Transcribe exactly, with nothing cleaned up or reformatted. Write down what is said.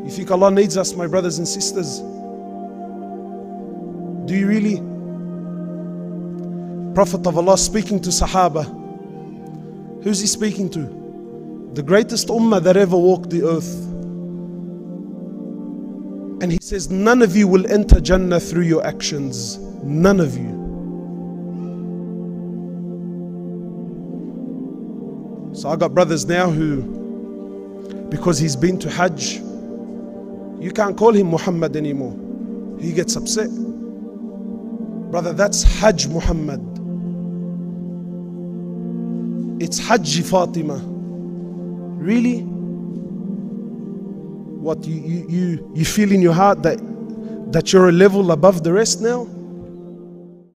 You think Allah needs us, my brothers and sisters? Do you really? Prophet of Allah speaking to Sahaba. Who's he speaking to? The greatest ummah that ever walked the earth. And he says, none of you will enter Jannah through your actions. None of you. So I got brothers now who, because he's been to Hajj, you can't call him Muhammad anymore. He gets upset. Brother, that's Hajj Muhammad. It's Hajj Fatima. Really? What, you, you, you, you feel in your heart that, that you're a level above the rest now?